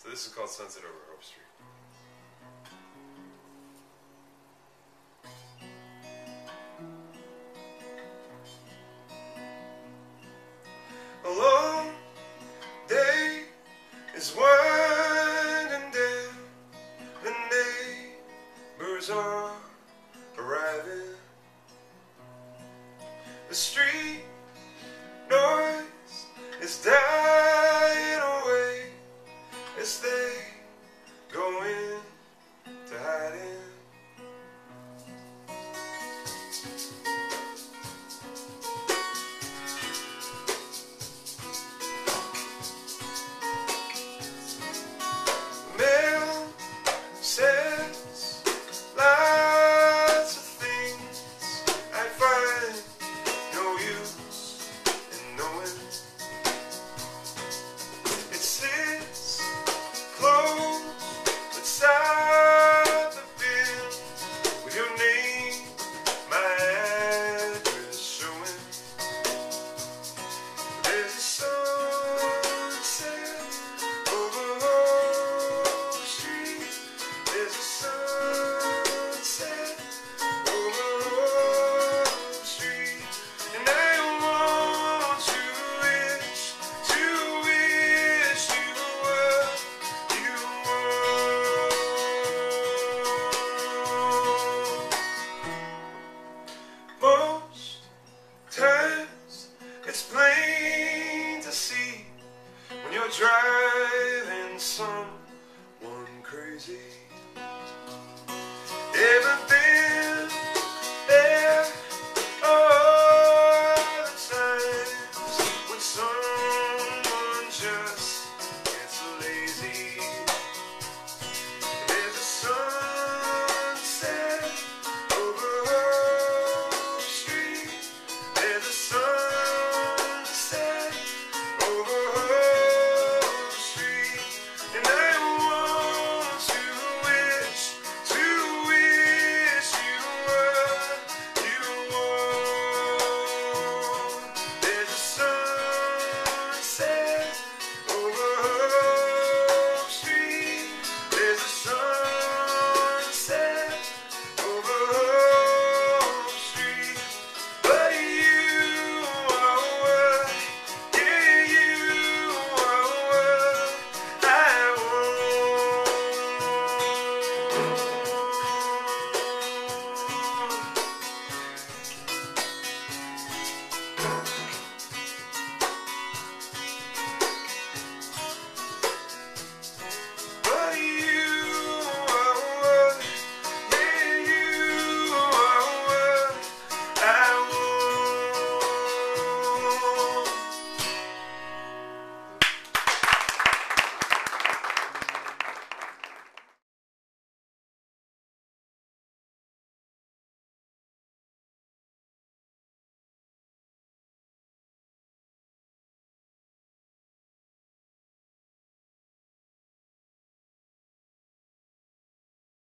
So this is called Sunset Over Hope Street. A long day is winding down, the neighbors are arriving. The street noise is dying away as they go into hiding. Mail says lots of things I find no use in knowing. It sits close beside the bin with your name, my address showing. There's a sunset over Hope Street. There's a sunset over Hope Street. And I want to wish you what you want. Most times it's plain to see when you're driving someone crazy. Everything